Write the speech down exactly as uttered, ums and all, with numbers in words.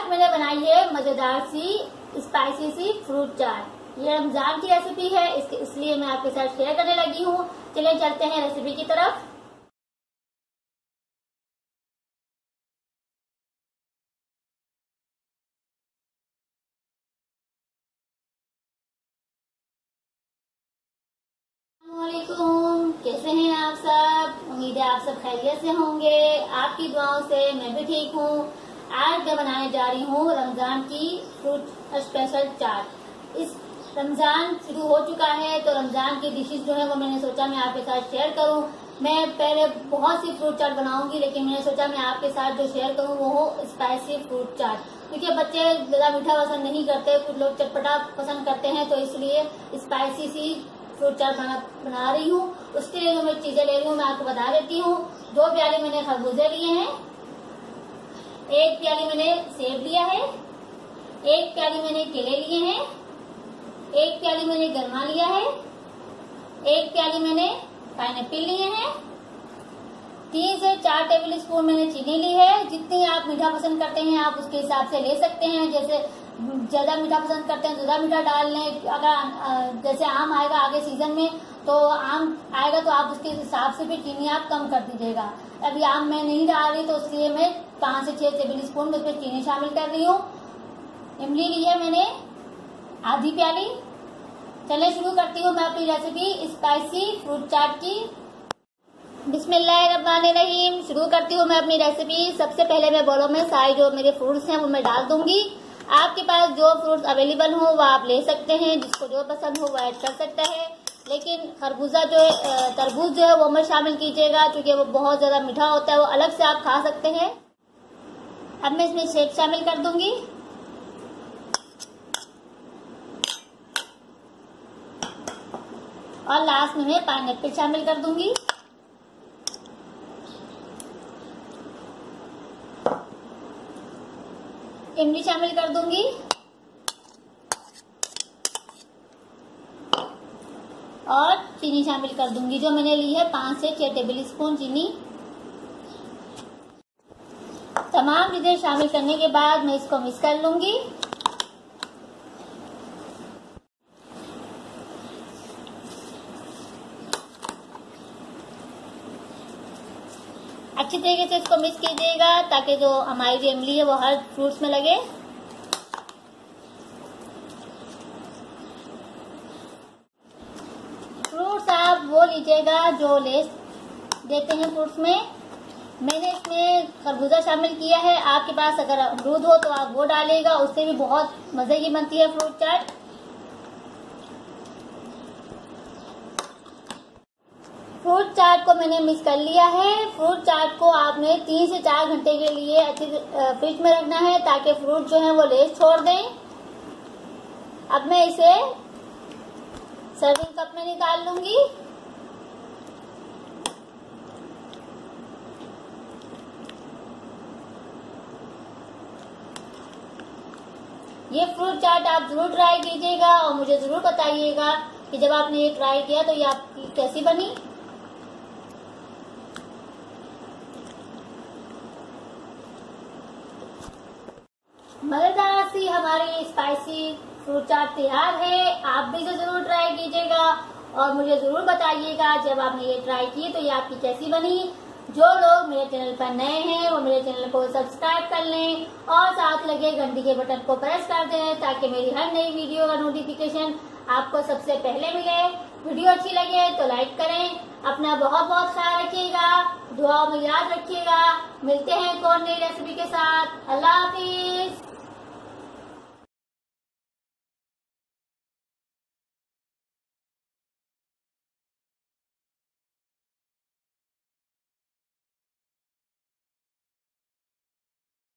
मैंने बनाई है मजेदार सी स्पाइसी सी फ्रूट चाट। ये रमजान की रेसिपी है, इसके इसलिए मैं आपके साथ शेयर करने लगी हूँ। चलिए चलते हैं रेसिपी की तरफ। अस्सलामुअलैकुम, कैसे हैं आप सब? उम्मीद है आप सब खैरियत से होंगे। आपकी दुआओं से मैं भी ठीक हूँ। आज मैं बनाने जा रही हूँ रमजान की फ्रूट स्पेशल चाट। इस रमजान शुरू हो चुका है तो रमजान की डिशेज जो है वो मैंने सोचा मैं आपके साथ शेयर करूँ। मैं पहले बहुत सी फ्रूट चाट बनाऊंगी, लेकिन मैंने सोचा मैं आपके साथ जो शेयर करूँ वो हो स्पाइसी फ्रूट चाट, क्योंकि बच्चे ज्यादा मीठा पसंद नहीं करते, कुछ लोग चटपटा पसंद करते हैं, तो इसलिए स्पाइसी सी फ्रूट चाट बना बना रही हूँ। उसके लिए जो मैं चीजें ले रही हूँ मैं आपको बता देती हूँ। दो प्याले मैंने खरबूजे लिए हैं, एक प्याली मैंने सेब लिया है, एक प्याली मैंने केले लिए हैं, एक प्याली मैंने गरमा लिया है, एक प्याली मैंने पाइनएप्पल लिए हैं, तीन से चार टेबल स्पून मैंने चीनी ली है। जितनी आप मीठा पसंद करते हैं आप उसके हिसाब से ले सकते हैं। जैसे ज्यादा मीठा पसंद करते हैं ज्यादा मीठा डाल लें। अगर जैसे आम आएगा आगे सीजन में तो आम आएगा तो आप उसके हिसाब से भी चीनी आप कम कर दीजिएगा। अभी आम मैं नहीं डाल रही तो इसलिए मैं पांच से छह टेबल स्पून उसमें चीनी शामिल कर रही हूँ। इमली ली है मैंने आधी प्याली। चलिए शुरू करती हूँ मैं अपनी रेसिपी स्पाइसी फ्रूट चाट की। बिस्मिल्लाहिर्रहमानिर्रहीम। शुरू करती हूँ मैं अपनी रेसिपी। सबसे पहले मैं बोलो में सारे जो मेरे फ्रूट्स हैं वो मैं डाल दूंगी। आपके पास जो फ्रूट्स अवेलेबल हो वो आप ले सकते हैं, जिसको जो पसंद हो वो ऐड कर सकता है, लेकिन खरबूजा जो है तरबूज जो है वो मत शामिल कीजिएगा, क्योंकि वो बहुत ज्यादा मीठा होता है, वो अलग से आप खा सकते हैं। अब मैं इसमें शेक शामिल कर दूंगी। और लास्ट में मैं पाइनएप्पल शामिल कर दूंगी। इमली शामिल कर दूंगी और चीनी शामिल कर दूंगी, जो मैंने ली है पांच से छह टेबल स्पून चीनी। तमाम चीजें शामिल करने के बाद मैं इसको मिक्स कर लूंगी। अच्छी तरीके से इसको मिक्स कीजिएगा ताकि जो हमारी जो इमली है वो हर फ्रूट्स में लगे। फ्रूट्स आप वो लीजिएगा जो लेस देते हैं फ्रूट्स में। मैंने इसमें खरबूजा शामिल किया है। आपके पास अगर अमरूद हो तो आप वो डालिएगा, उससे भी बहुत मजे की बनती है फ्रूट चाट। फ्रूट चाट को मैंने मिक्स कर लिया है। फ्रूट चाट को आपने तीन से चार घंटे के लिए अच्छे फ्रिज में रखना है ताकि फ्रूट जो है वो लेस छोड़ दें। अब मैं इसे सर्विंग कप में निकाल लूंगी। ये फ्रूट चाट आप जरूर ट्राई कीजिएगा और मुझे जरूर बताइएगा कि जब आपने ये ट्राई किया तो ये आपकी कैसी बनी। मजेदार सी हमारी स्पाइसी फ्रूट चाट तैयार है। आप भी इसे जरूर ट्राई कीजिएगा और मुझे जरूर बताइएगा जब आपने ये ट्राई की तो ये आपकी कैसी बनी। जो लोग मेरे चैनल पर नए हैं वो मेरे चैनल को सब्सक्राइब कर लें और साथ लगे घंटी के बटन को प्रेस कर दें ताकि मेरी हर नई वीडियो का नोटिफिकेशन आपको सबसे पहले मिले। वीडियो अच्छी लगे तो लाइक करें। अपना बहुत बहुत ख्याल रखिएगा, दुआओं में याद रखिएगा। मिलते हैं एक और नई रेसिपी के साथ। अल्लाह हाफिज।